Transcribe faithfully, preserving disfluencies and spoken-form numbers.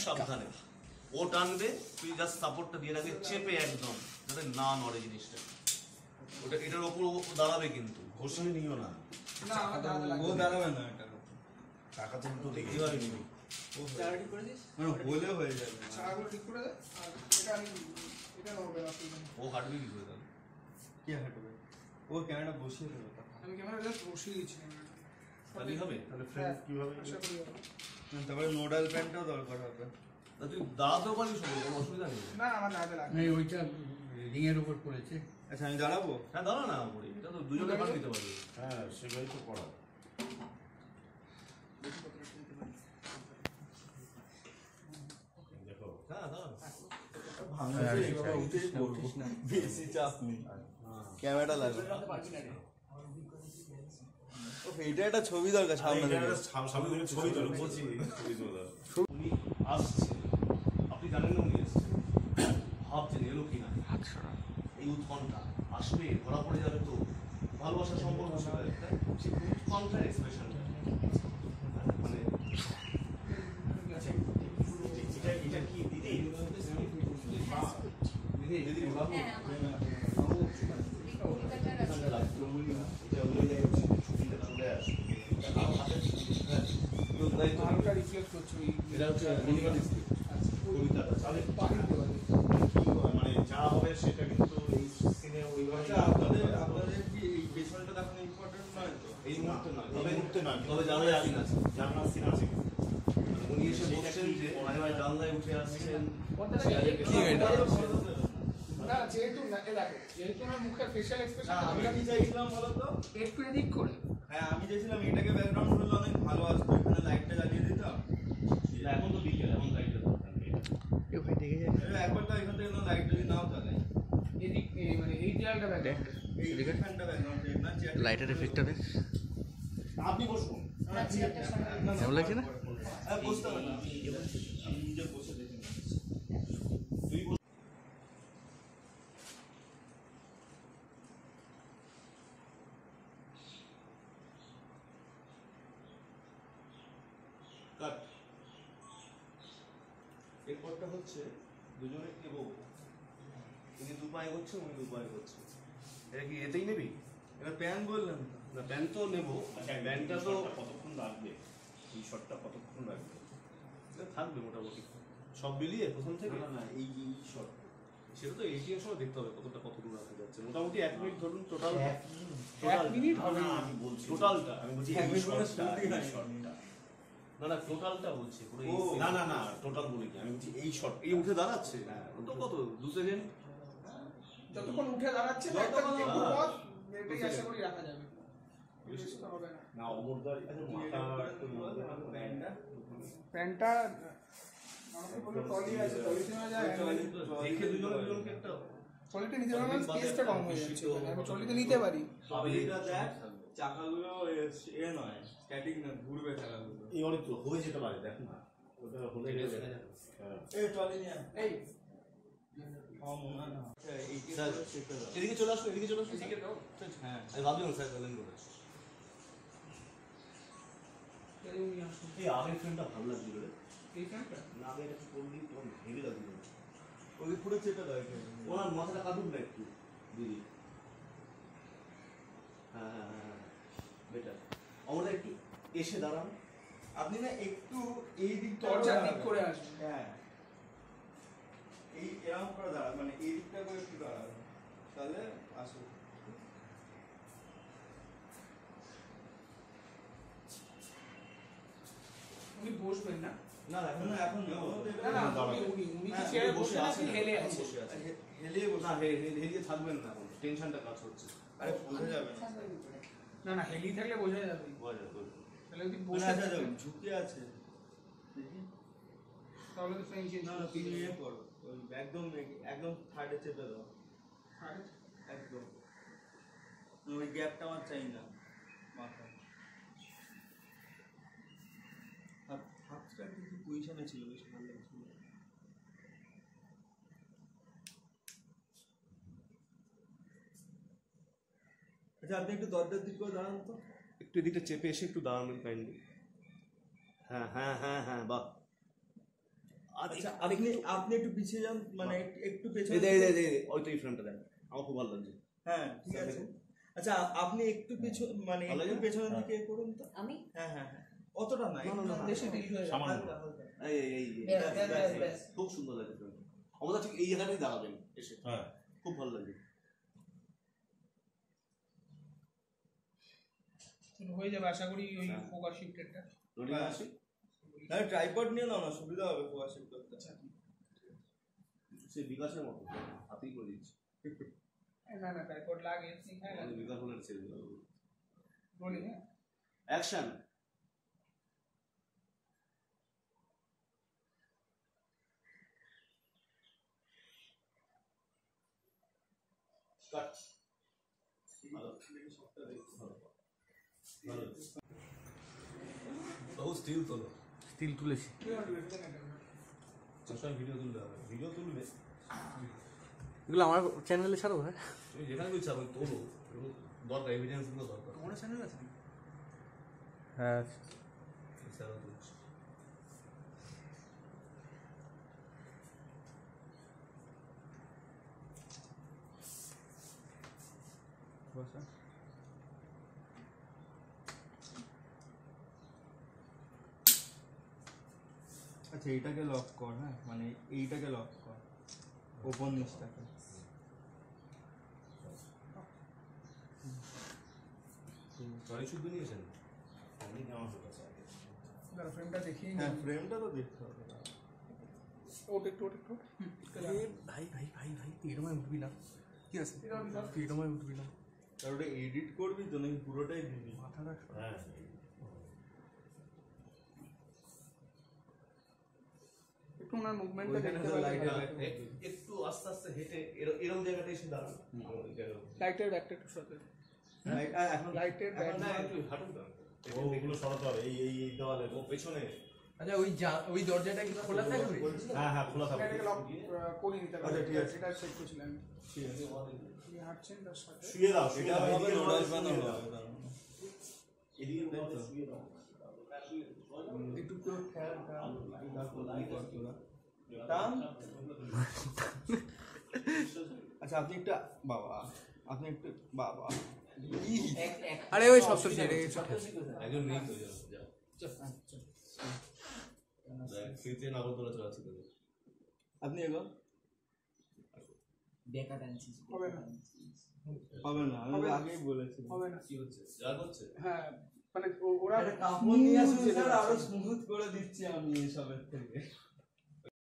সাবধানে, ও টানবে, তুই জাস্ট সাপোর্টটা দিয়ে রাখবে চেপে একদম, যাতে না নড়ে জিনিসটা। ওটা এটার ওপর দাঁড়াবে কিন্তু, ঘষিয়ে নিও না। ও দাঁড়াবে না, এটা টাকা তো একটু এইভাবে নিবি, বলে হয়ে যাবে। ও হাঁটবে কি করে তাহলে? কে হাঁটবে? ও ক্যামেরা বসিয়ে দেবে। আমি ক্যামেরা জাস্ট বসিয়ে দিচ্ছি। তাহলেই হবে? তাহলে ফ্রেম কিভাবে? তারপরে নোডাল প্যান্টটাও দরকার হবে। তুই দাঁড়াতেও পারিস, কোনো অসুবিধা নেই। না আমার দাঁড়াতে লাগবে। এই ওইটা রিং এর উপর পড়েছে। আচ্ছা আমি দাঁড়াবো? হ্যাঁ দাঁড়া না পড়ি, এটা তো দুজনে পার দিতে পারবে। হ্যাঁ সেটাই তো করা। দেখো হ্যাঁ দাঁড়া, বেশি চাপ নেই, ক্যামেরা লাগবে। এইটা একটা ছবি দরকার সামনে থেকে, সামনে থেকে ছবি তোলো, বলছি ছবি তোলো। উনি আসছেন, আপনি জানেন না উনি এসছেন, ভাবছেন এলো কিনা, এই উৎকণ্ঠা আসবে, ধরা পড়ে যাবে তো, ভালোবাসার সম্পর্ক ছিল একটা, সেই উৎকণ্ঠার এক্সপ্রেশনটা মানে এটা এটা কি দিদি? দিদি দিদি বাবু হালকা রিফ্লেক্ট করছে ওই এটা হচ্ছে কবিতাটা তাহলে মানে যা হবে সেটা কিন্তু এই সিনে ওইভাবে। আপনাদের আপনাদের কি এই পেছনটা দেখানো ইম্পর্টেন্ট নয় তো? এই মুহূর্তে নয়, তবে এই মুহূর্তে নয়, তবে জানলায় আসেন আছে, জানার সিন আছে। উনি এসে বলছেন যে মাঝে মাঝে জানলায় উঠে আসছেন। না যেহেতু না এ দেখো, যেহেতু আমার মুখের ফেশিয়াল এক্সপ্রেশন আমি কি চাইছিলাম বলো তো? একটু এদিক করে হ্যাঁ আমি চাইছিলাম এটাকে ব্যাকগ্রাউন্ড করলে অনেক ভালো আসতো, এখানে লাইটটা জ্বালিয়ে দিতাম। এখন তো বিকেল, এখন লাইটটা দরকার নেই। একবার তো এখান থেকে লাইট যদি নাও জ্বালাই, এদিক মানে এই দেয়ালটা ব্যাকগ্রাউন্ড এই ফ্যানটা ব্যাকগ্রাউন্ড না, লাইটের এফেক্টটা দেখ, আপনি বসুন। কেমন লাগছে না? হ্যাঁ বুঝতে হবে না, আমি নিজে বসে দেখি। তুই বল। কাট। এরপরটা হচ্ছে দুজনে এবো, উনি দু পায়ে করছেন, উনি দু পায়ে করছেন। এটা কি এতেই নেবি? এবার প্যান বললাম তো, না প্যান্ট তো নেবো, প্যান্টটা তো কতক্ষণ লাগবে? এই শটটা কতক্ষণ লাগবে? থাকবে মোটামুটি সব মিলিয়ে প্রথম থেকে। না না এই এই শট সেটা তো এইটিএর সময় দেখতে হবে কতটা কত দূর রাখা যাচ্ছে। মোটামুটি এক মিনিট ধরুন টোটাল, এক মিনিট হবে না না। আমি বলছি টোটালটা আমি বলছি এক এই মিনিট মানে শটটা, শুরুতেই এই হয়। শটটা। না না টোটালটা বলছি পুরো এই ও, scene। না না না টোটাল বলি কি, আমি বলছি এই শট। এই উঠে দাঁড়াচ্ছে, হ্যাঁ তো কত দু সেকেন্ড। যতক্ষণ উঠে দাঁড়াচ্ছে না একটা যতক্ষণ একটু না। পথ এটাই আশা করি রাখা যাবে। বেশি তো হবে না। না অমরদার মাথা একটু নড়বে না প্যানটা প্যান্টটা আমাকে বলে টলি আছে, টলিতে না যায় দেখে দুজনে দুজনকে একটা টলিতে নিতে পারলে স্পেসটা কম হয়ে যাচ্ছে, আমি টলিতে নিতে পারি। টলিটা দেখ, চাকাগুলো এ নয় স্ট্যাটিক না, ঘুরবে চাকাগুলো। এই অনেক তো হয়ে যেতে পারে, দেখ না ওটা হলে গেলে। হ্যাঁ এই টলি নিয়ে এই এদিকে চলে আসো, এদিকে চলে আসো, এদিকে দাও। হ্যাঁ আমি ভাবলাম স্যার বলেন করে এই আগের ফ্রেমটা ভালো লাগছিল রে। এই প্যান্টটা না আমি এটা করলি তখন হেভি লাগছিল। ওই পুরো চেপে দেয়। ওনার মাথাটা কাটুক না একটু দিদি। হ্যাঁ হ্যাঁ হ্যাঁ হ্যাঁ বেটার। আমরা একটু এসে দাঁড়ান। আপনি না একটু এই দিকটা দরজার দিক করে আসবেন। হ্যাঁ এই এরকম করে দাঁড়ান, মানে এই দিকটা করে একটু দাঁড়াবেন, তাহলে আসুন। উনি বসবেন না? না না এখন না এখন না, ও তো না না এবার উনি উনি উনি কি হ্যাঁ, চেয়ারে উনি বসে আছেন, হেলে এখন আছে? বসে আছে। হেলিয়ে বসে। না হে- হে- হেলিয়ে থাকবেন না, এখন টেনশনটা কাজ হচ্ছে। আরে বোঝা যাবে না। না না হেলি থাকলে বোঝা যাবে। বোঝা যাবে, বোঝা যাবে। তাহলে যদি বসে বসে আছে, থাকেন, ঝুঁকে আছে দেখি। তাহলে তো ফ্রেম চেঞ্জ না না তুমি ইয়ে করো, ওই একদম একদম থার্ডে চেপে দাও, একদম ওই গ্যাপটা আমার চাই না মাথায়। হাত হাতটা কিন্তু পজিশনে ছিল, বেশ ভালো লাগছিল। আচ্ছা আপনি একটু দরজার দিক করে দাঁড়ান তো। একটু এদিকটা চেপে এসে একটু দাঁড়াবেন কাইন্ডলি। হ্যাঁ হ্যাঁ হ্যাঁ হ্যাঁ বাহ, আর আচ্ছা আপনি আপনি একটু পিছিয়ে যান, মানে একটু- একটু পেছনে। এই দে এই দে এই দে, ওই তো এই ফ্রেমটা দেন, আমার খুব ভালো লাগছে। হ্যাঁ ঠিক আছে। আচ্ছা আপনি একটু পিছন মানে ভালো একটু লাগে? পেছনের দিকে করুন তো। আমি হ্যাঁ হ্যাঁ হ্যাঁ, অতটা না, একটু বেশি tilt হয়ে যাবে। সামান্য। হালকা, হালকা। এই এই এই ব্যাস, ব্যাস, ব্যাস, ব্যাস, ব্যাস, ব্যাস। খুব সুন্দর লাগছে ফ্রেমটা। আমাদের ঠিক এই জায়গাটাই দাঁড়াবেন এসে, হ্যাঁ খুব ভালো লাগছে। হয়ে যাবে আশা করি ওই ফোকাস শিফটেরটা। লোডিং আসি, হ্যাঁ ট্রাইপড নিয়ে নাও না, সুবিধা হবে ফোকাস শিফট করতে। সে বিকাশের মতো হাতেই করে দিচ্ছি। না না ট্রাইপড লাগে হ্যাঁ আমাদের বিকাশ হলে ছেড়ে দিল। রোলিং হ্যাঁ অ্যাকশন। কাট। ভালো। ভালো। বাবু স্টিল তোলো। স্টিল তুলেছি। সবসময় ভিডিও তুলতে হবে, ভিডিও তুলবে এগুলো আমার চ্যানেলে ছাড়বো, হ্যাঁ? তুমি যেখানে ইচ্ছা হবে তোলো, এগুলো দরকার, এভিডেন্সগুলো দরকার। তোমার চ্যানেল আছে হ্যাঁ। এছাড়া তুলছি। আচ্ছা এইটাকে লক কর, হ্যাঁ মানে এইটাকে লক কর, ওপর নিচটাকে। গাড়ি শুদ্ধ নিয়েছেন? আমি নেওয়া হতো স্যার। দাঁড়া ফ্রেমটা দেখিয়ে হ্যাঁ ফ্রেমটা তো দেখতে হবে। ওট একটু ওট একটু ভাই ভাই ভাই ভাই তুই এরকম উঠবি না। কি আছে তুই এরকম উঠবি না। আর ওটা এডিট করবি তো নাকি পুরোটাই দিবি? মাথাটা হ্যাঁ একটু ওনার মুভমেন্টটা ওইখানে দেখতে তো পারলে লাইটের ভালো। ব্যাকটা এক- একটু আস্তে আস্তে হেঁটে এর- এরকম জায়গাটা এসে দাঁড়ান। ওই জায়গায়। লাইটের ব্যাকটা একটু সরাতে লাইট আ- এখন লাইটের ব্যাক না, একটু হাঁটুন না। ও ওগুলো সরাতে হবে, এই এই এই দেওয়ালে। ও পেছনে। আচ্ছা ওই ওই দরজাটা কি খোলা থাকবে? হ্যাঁ হ্যাঁ খোলা থাকবে। এটাকে লক করে নিতে আচ্ছা, পারবে। ঠিক আছে। এটা চেক করছিলাম ঠিক আছে। আপনি হাঁটছেন তার সাথে শুয়ে দাও, শুয়ে এটা দাও, হবে এদিকে লোড রোডে আসবে না শুয়ে দাও। হবে তার মানে। এদিকে উঠে শুয়ে দাও। একটু পুরো খেয়াল টান দেখো কি কর তোরা টান। আচ্ছা আপনি একটা বাবা, আপনি একটু বাবা আরে ওই সব সব ছেড়ে গেছে। একজন নেই তো, যাও, যাও। দেখ, স্মৃতি নাগরদোলা চালাচ্ছি তোকে। আপনি এগো। বেকার আনছিস হবে না হবে না, আমি হবে না। আগেই বলেছি। হবে না কি হচ্ছে? যা হচ্ছে? হ্যাঁ মানে ও- ওরা কাপড় নিয়ে আসুন স্যার, আরো স্মুথ করে দিচ্ছি আমি এসবের থেকে।